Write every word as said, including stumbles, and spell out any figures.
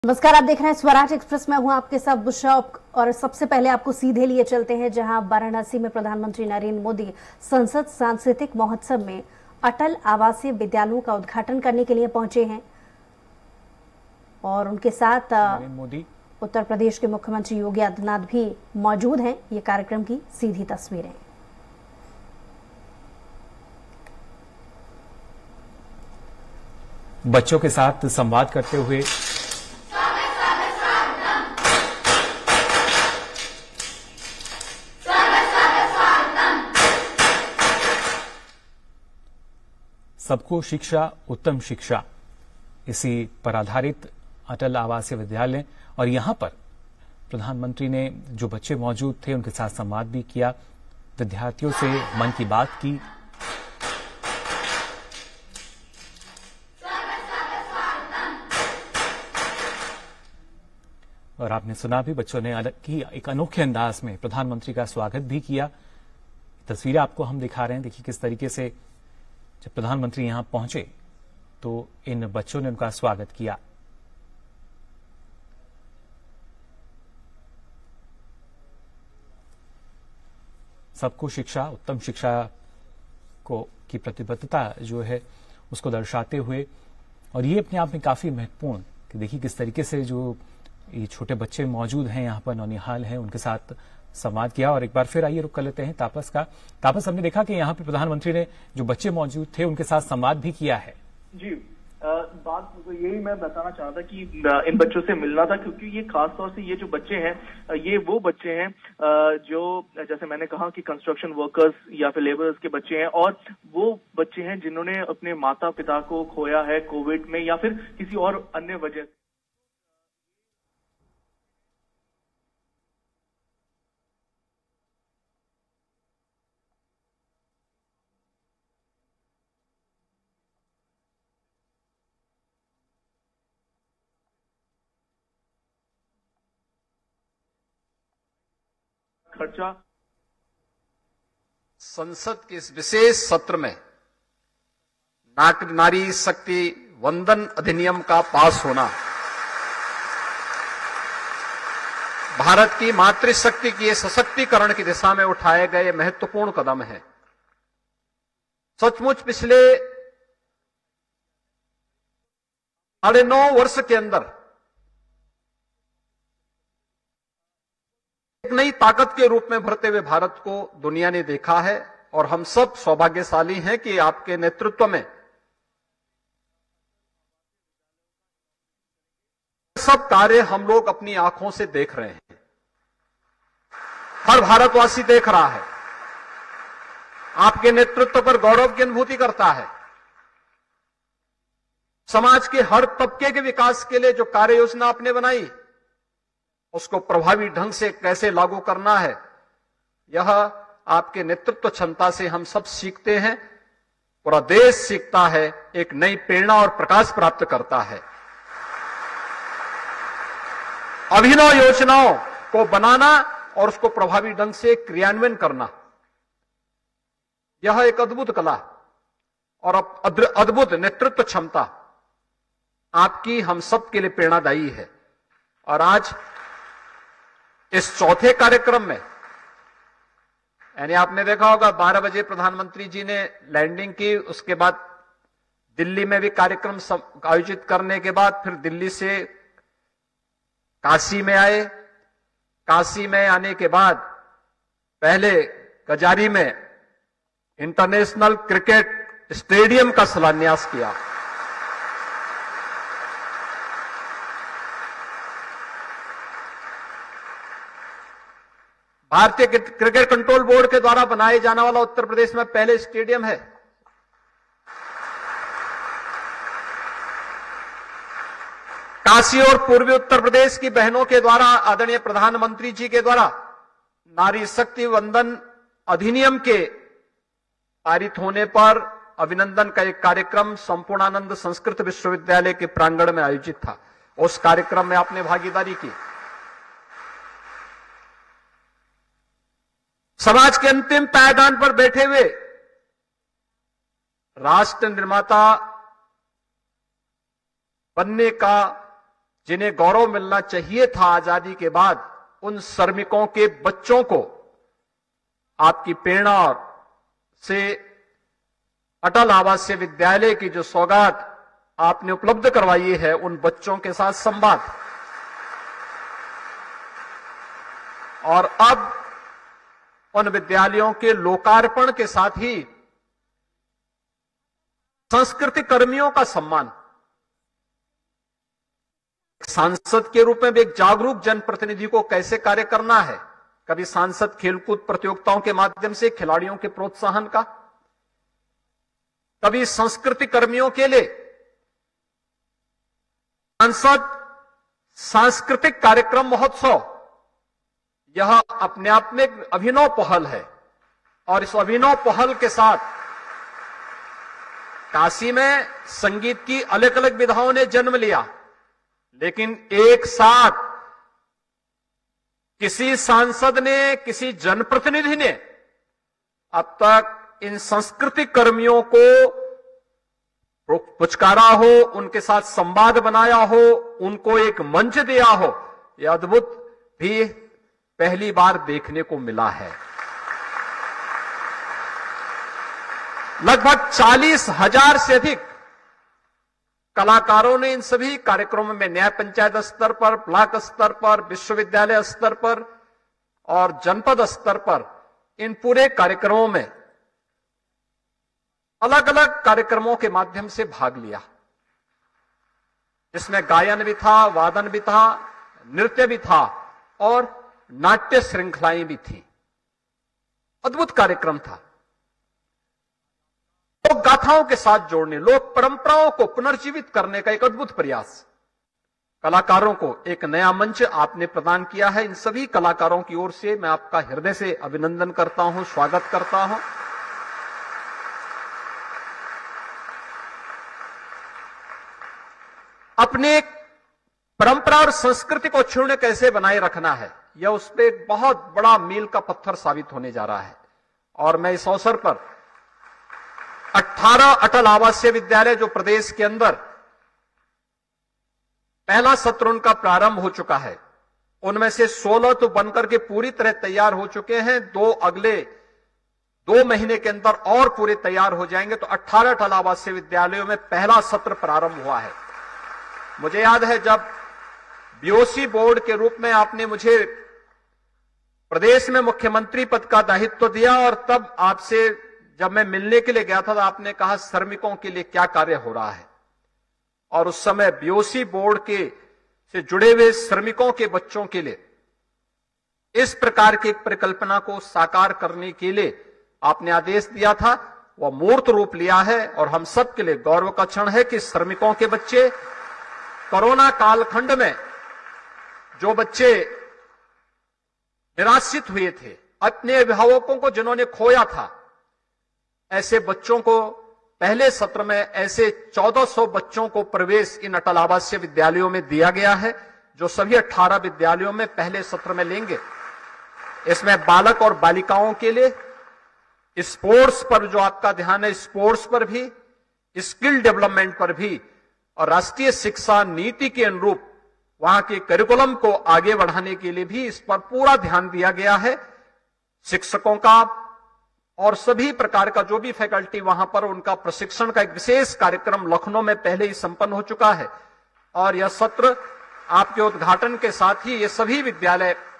नमस्कार, आप देख रहे हैं स्वराज एक्सप्रेस में। हूं आपके साथ बुशरा और सबसे पहले आपको सीधे लिए चलते हैं जहां वाराणसी में प्रधानमंत्री नरेंद्र मोदी संसद सांस्कृतिक महोत्सव में अटल आवासीय विद्यालयों का उद्घाटन करने के लिए पहुंचे हैं और उनके साथ मोदी उत्तर प्रदेश के मुख्यमंत्री योगी आदित्यनाथ भी मौजूद हैं। ये कार्यक्रम की सीधी तस्वीरें। बच्चों के साथ संवाद करते हुए सबको शिक्षा उत्तम शिक्षा, इसी पर आधारित अटल आवासीय विद्यालय। और यहां पर प्रधानमंत्री ने जो बच्चे मौजूद थे उनके साथ संवाद भी किया, विद्यार्थियों से मन की बात की। और आपने सुना भी, बच्चों ने अलग की एक अनोखे अंदाज में प्रधानमंत्री का स्वागत भी किया। तस्वीरें आपको हम दिखा रहे हैं। देखिए किस तरीके से जब प्रधानमंत्री यहां पहुंचे तो इन बच्चों ने उनका स्वागत किया। सबको शिक्षा उत्तम शिक्षा को की प्रतिबद्धता जो है उसको दर्शाते हुए, और ये अपने आप में काफी महत्वपूर्ण कि देखिए किस तरीके से जो ये छोटे बच्चे मौजूद हैं यहाँ पर, नौनिहाल हैं, उनके साथ संवाद किया। और एक बार फिर आइए रुक कर लेते हैं तापस का। तापस, हमने देखा कि यहाँ पे प्रधानमंत्री ने जो बच्चे मौजूद थे उनके साथ संवाद भी किया है। जी, आ, बात तो यही मैं बताना चाहता था कि इन बच्चों से मिलना था, क्योंकि ये खास तौर से ये जो बच्चे हैं ये वो बच्चे हैं जो, जैसे मैंने कहा कि कंस्ट्रक्शन वर्कर्स या फिर लेबरर्स के बच्चे हैं, और वो बच्चे हैं जिन्होंने अपने माता पिता को खोया है कोविड में या फिर किसी और अन्य वजह से। खर्चा संसद के इस विशेष सत्र में नारी शक्ति वंदन अधिनियम का पास होना भारत की मातृशक्ति की सशक्तिकरण की दिशा में उठाए गए महत्वपूर्ण कदम है। सचमुच पिछले साढ़े नौ वर्ष के अंदर एक नई ताकत के रूप में भरते हुए भारत को दुनिया ने देखा है, और हम सब सौभाग्यशाली हैं कि आपके नेतृत्व में सब कार्य हम लोग अपनी आंखों से देख रहे हैं। हर भारतवासी देख रहा है, आपके नेतृत्व पर गौरव की अनुभूति करता है। समाज के हर तबके के विकास के लिए जो कार्य योजना आपने बनाई उसको प्रभावी ढंग से कैसे लागू करना है, यह आपके नेतृत्व क्षमता से हम सब सीखते हैं, पूरा देश सीखता है, एक नई प्रेरणा और प्रकाश प्राप्त करता है। अभिनव योजनाओं को बनाना और उसको प्रभावी ढंग से क्रियान्वयन करना, यह एक अद्भुत कला और अद्भुत नेतृत्व क्षमता आपकी हम सब के लिए प्रेरणादायी है। और आज इस चौथे कार्यक्रम में, यानी आपने देखा होगा बारह बजे प्रधानमंत्री जी ने लैंडिंग की, उसके बाद दिल्ली में भी कार्यक्रम आयोजित करने के बाद फिर दिल्ली से काशी में आए। काशी में आने के बाद पहले कजारी में इंटरनेशनल क्रिकेट स्टेडियम का शिलान्यास किया। भारतीय क्रिकेट कंट्रोल बोर्ड के द्वारा बनाए जाने वाला उत्तर प्रदेश में पहले स्टेडियम है। काशी और पूर्वी उत्तर प्रदेश की बहनों के द्वारा आदरणीय प्रधानमंत्री जी के द्वारा नारी शक्ति वंदन अधिनियम के पारित होने पर अभिनंदन का एक कार्यक्रम संपूर्णानंद संस्कृत विश्वविद्यालय के प्रांगण में आयोजित था। उस कार्यक्रम में आपने भागीदारी की। समाज के अंतिम पायदान पर बैठे हुए राष्ट्र निर्माता बनने का जिन्हें गौरव मिलना चाहिए था आजादी के बाद, उन श्रमिकों के बच्चों को आपकी प्रेरणा से अटल आवासीय विद्यालय की जो सौगात आपने उपलब्ध करवाई है, उन बच्चों के साथ संवाद। और अब उन विद्यालयों के लोकार्पण के साथ ही संस्कृति कर्मियों का सम्मान। सांसद के रूप में भी एक जागरूक जनप्रतिनिधि को कैसे कार्य करना है, कभी सांसद खेलकूद प्रतियोगिताओं के माध्यम से खिलाड़ियों के प्रोत्साहन का, कभी संस्कृति कर्मियों के लिए सांसद सांस्कृतिक कार्यक्रम महोत्सव। यह अपने आप में एक अभिनव पहल है और इस अभिनव पहल के साथ काशी में संगीत की अलग अलग विधाओं ने जन्म लिया, लेकिन एक साथ किसी सांसद ने, किसी जनप्रतिनिधि ने अब तक इन संस्कृति कर्मियों को पुचकारा हो, उनके साथ संवाद बनाया हो, उनको एक मंच दिया हो, यह अद्भुत भी पहली बार देखने को मिला है। लगभग चालीस हजार से अधिक कलाकारों ने इन सभी कार्यक्रमों में न्याय पंचायत स्तर पर, ब्लॉक स्तर पर, विश्वविद्यालय स्तर पर और जनपद स्तर पर इन पूरे कार्यक्रमों में अलग अलग कार्यक्रमों के माध्यम से भाग लिया, जिसमें गायन भी था, वादन भी था, नृत्य भी था और नाट्य श्रृंखलाएं भी थी। अद्भुत कार्यक्रम था। लोक गाथाओं के साथ जोड़ने, लोक परंपराओं को पुनर्जीवित करने का एक अद्भुत प्रयास। कलाकारों को एक नया मंच आपने प्रदान किया है। इन सभी कलाकारों की ओर से मैं आपका हृदय से अभिनंदन करता हूं, स्वागत करता हूं। अपने परंपरा और संस्कृति को क्षुण्ण कैसे बनाए रखना है, यह उस पर एक बहुत बड़ा मील का पत्थर साबित होने जा रहा है। और मैं इस अवसर पर अठारह अटल आवासीय विद्यालय जो प्रदेश के अंदर पहला सत्र उनका प्रारंभ हो चुका है, उनमें से सोलह तो बनकर के पूरी तरह तैयार हो चुके हैं। दो अगले दो महीने के अंदर और पूरे तैयार हो जाएंगे, तो अठारह अटल आवासीय विद्यालयों में पहला सत्र प्रारंभ हुआ है। मुझे याद है जब बीओसी बोर्ड के रूप में आपने मुझे प्रदेश में मुख्यमंत्री पद का दायित्व दिया और तब आपसे जब मैं मिलने के लिए गया था तो आपने कहा श्रमिकों के लिए क्या कार्य हो रहा है। और उस समय बीओसी बोर्ड के से जुड़े हुए श्रमिकों के बच्चों के लिए इस प्रकार की एक परिकल्पना को साकार करने के लिए आपने आदेश दिया था, वह मूर्त रूप लिया है। और हम सब के लिए गौरव का क्षण है कि श्रमिकों के बच्चे, कोरोना कालखंड में जो बच्चे निराश्रित हुए थे, अपने अभिभावकों को जिन्होंने खोया था, ऐसे बच्चों को पहले सत्र में ऐसे चौदह सौ बच्चों को प्रवेश इन अटल आवासीय विद्यालयों में दिया गया है, जो सभी अठारह विद्यालयों में पहले सत्र में लेंगे। इसमें बालक और बालिकाओं के लिए स्पोर्ट्स पर जो आपका ध्यान है, स्पोर्ट्स पर भी, स्किल डेवलपमेंट पर भी और राष्ट्रीय शिक्षा नीति के अनुरूप वहां के करिकुलम को आगे बढ़ाने के लिए भी इस पर पूरा ध्यान दिया गया है। शिक्षकों का और सभी प्रकार का जो भी फैकल्टी वहां पर, उनका प्रशिक्षण का एक विशेष कार्यक्रम लखनऊ में पहले ही संपन्न हो चुका है। और यह सत्र आपके उद्घाटन के साथ ही ये सभी विद्यालय